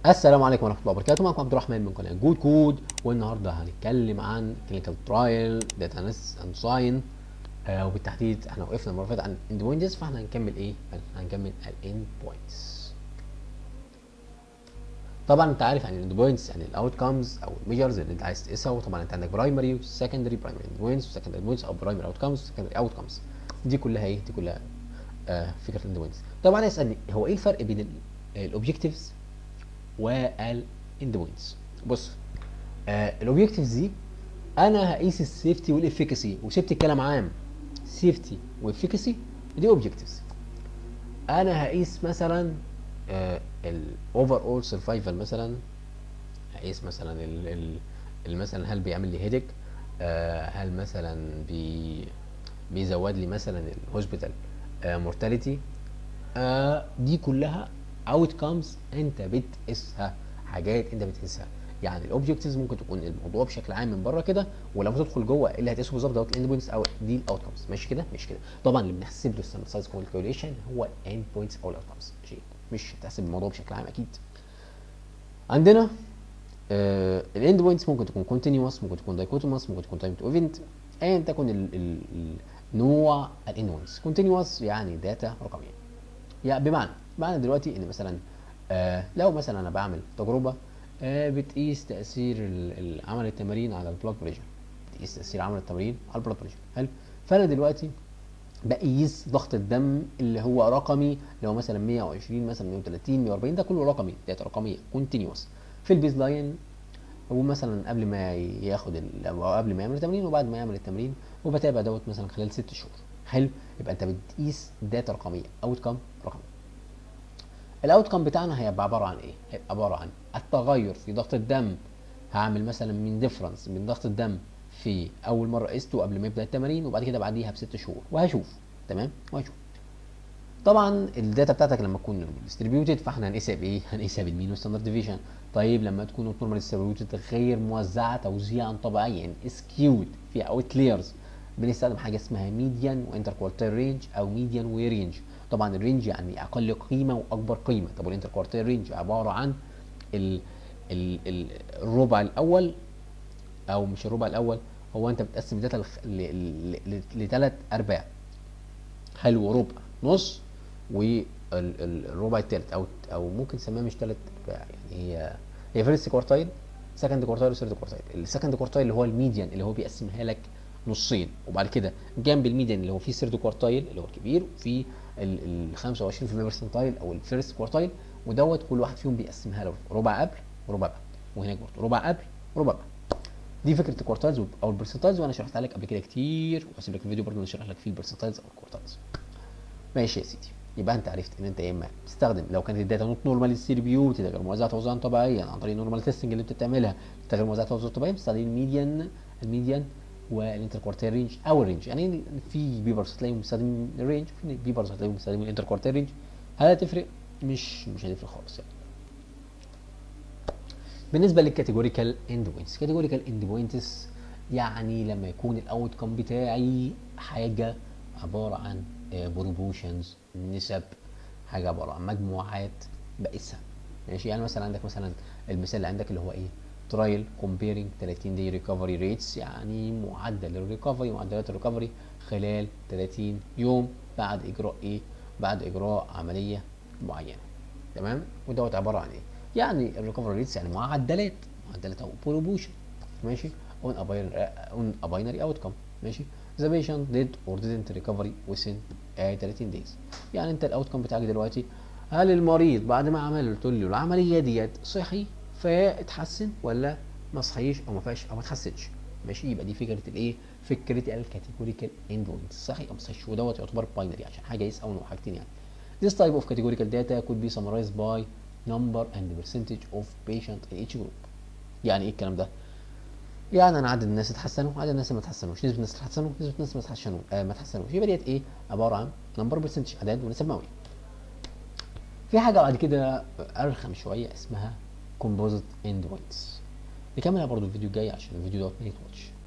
السلام عليكم ورحمه الله وبركاته. معكم عبد الرحمن من قناه جود كود، والنهارده هنتكلم عن كلينيكال ترايل داتا اناليسيس اند ساين، وبالتحديد احنا وقفنا المره اللي فاتت عن الاند بوينتس، فاحنا هنكمل ايه؟ هنكمل الاند بوينتس. طبعا انت عارف يعني الاند بوينتس يعني الاوت كامز او الميجرز اللي انت عايز تقيسها، وطبعا انت عندك برايمري وسكندري، برايمري اند بوينتس وسكندري اند بوينتس، او برايمري اوت كامز وسكندري اوت كامز. دي كلها ايه؟ دي كلها فكره الاند بوينتس. طبعا يسالني هو ايه الفرق بين الاوبجكتيفز والاند بوينتس؟ بص، الاوبجكتيفز دي انا هقيس السيفتي والافيكاسي، وسبت الكلام عام. سيفتي وافيكاسي دي اوبجكتيفز. انا هقيس مثلا الاوفر اول سرفايفل، مثلا هقيس مثلا مثلا هل بيعمل لي هيدك، هل مثلا بيزود لي مثلا الهوسبيتال مورتاليتي. دي كلها اوت كامز انت بتقيسها، حاجات انت بتقيسها. يعني الاوبجكتيفز ممكن تكون الموضوع بشكل عام من بره كده، ولما تدخل جوه ايه اللي هتقيسه بالظبط دوت الاند بوينتس او دي الاوت كامز. ماشي كده؟ مش كده طبعا. اللي بنحسب له السامبل سايز كالكوليشن هو الاند بوينتس او الاوت كامز، مش هتحسب الموضوع بشكل عام اكيد. عندنا الاند بوينتس ممكن تكون كونتينوس، ممكن تكون دايكوتوموس، ممكن تكون تايم تو ايفنت، ايا تكن نوع الاند بوينتس. كونتينوس يعني داتا رقميه، يعني بمعنى دلوقتي ان مثلا لو مثلا انا بعمل تجربه بتقيس تاثير عمل التمارين على البلاد بريشر، بتقيس تاثير عمل التمارين على البلاد بريشر. حلو. فانا دلوقتي بقيس ضغط الدم اللي هو رقمي، لو مثلا 120 مثلا 130 140، ده كله رقمي، داتا رقميه كونتينوس في البيز لاين. ومثلا قبل ما ياخد او قبل ما يعمل التمرين وبعد ما يعمل التمرين، وبتابع دوت مثلا خلال 6 شهور. حلو. يبقى انت بتقيس داتا رقميه، اوت كام رقمي. الاوت كام بتاعنا هيبقى عباره عن ايه؟ هيبقى عباره عن التغير في ضغط الدم. هعمل مثلا من ديفرنس من ضغط الدم في اول مره قسته قبل ما يبدا التمارين، وبعد كده بعديها ب6 شهور، وهشوف. تمام، وهشوف. طبعا الداتا بتاعتك لما تكون ديستريبيوتد فاحنا هنقيسها بايه؟ هنقيسها بالمين والستاندرد ديفيشن. طيب لما تكون نورمال ديستريبيوتد غير موزعه توزيعا طبيعيا، يعني اسكيود فيها اوتلايرز، بنستخدم حاجه اسمها ميديان وانتر كوارتير رينج او ميديان ورينج. طبعا الرينج يعني اقل قيمه واكبر قيمه. طب والانتر كوارتير رينج عباره عن ال الربع الاول، او مش الربع الاول، هو انت بتقسم الداتا لثلاث ارباع. حلو. ربع، نص، والربع الثالث، او ممكن نسميها مش ثلاث ارباع، يعني هي فيرست كوارتايل، سكند كوارتايل، وثيرد كوارتايل. السكند كوارتايل اللي هو الميديان، اللي هو بيقسمها لك نصين، وبعد كده جنب الميديان اللي هو فيه ثيرد كوارتايل اللي هو الكبير، وفي ال 25% برسنتايل او الفيرست كوارتايل، ودوت كل واحد فيهم بيقسمها له ربع قبل وربع بعد، وهناك برضه ربع قبل وربع بعد. دي فكره الكوارتايلز او البرسنتايلز، وانا شرحتها لك قبل كده كتير، وهسيب لك الفيديو برضه اللي شرح لك فيه البرسنتايلز او الكوارتايلز. ماشي يا سيدي. يبقى انت عرفت ان انت يا اما تستخدم لو كانت الداتا نوت نورمال ديستريبيوتد غير موزعه توزيعا طبيعيا عن طريق النورمال تيستنج اللي انت بتعملها، غير موزعه توزيعا طبيعيا، بتستخدم الميديان والانتر كوارتير رينج او الرينج. يعني في بيبرز هتلاقيهم بيستخدموا الرينج، في بيبرز هتلاقيهم بيستخدموا الانتر كوارتير رينج. هل هتفرق؟ مش هتفرق خالص يعني. بالنسبه للكاتيجوريكال اند بوينتس، كاتيجوريكال اند بوينتس يعني لما يكون الاوت كم بتاعي حاجه عباره عن بروبوشنز، نسب، حاجه عباره عن مجموعات بقيسها. ماشي. يعني مثلا عندك مثلا المثال اللي عندك اللي هو ايه؟ ترايل كومبيرنج 30 داي ريكفري ريتس، يعني معدل الريكفري، معدلات الريكفري خلال 30 يوم بعد اجراء ايه؟ بعد اجراء عمليه معينه. تمام. ودوت عباره عن ايه؟ يعني الريكفري ريتس يعني معدلات او بروبوشن. ماشي. اون ا باينري اوت كم. ماشي. ذا بيشنت ديد اور didn't recovery within 30 days. يعني انت الاوت كم بتاعك دلوقتي، هل المريض بعد ما عملت له العمليه ديت صحي فاتحسن، ولا ما صحيش او ما فيهاش او ما اتحسنش؟ ماشي. يبقى دي فكره الايه؟ فكره الكاتيجوريكال اند بوينت، صحي او ما صحيش. ودوت يعتبر باينري عشان حاجه يس او نو، حاجتين يعني. This type of categorical data could be summarized by number and percentage of patient in each group. يعني ايه الكلام ده؟ يعني انا عدد الناس اتحسنوا، عدد الناس ما اتحسنوش، نسبه الناس اتحسنوا، نسبه الناس ما اتحسنوش. يبقى ديت ايه؟ عباره عن نمبر برسنتج، اعداد ونسب مئويه. في حاجه بعد كده ارخم شويه اسمها composite endpoints. نكملها برضو الفيديو الجاي عشان الفيديو دوت ما يطولش.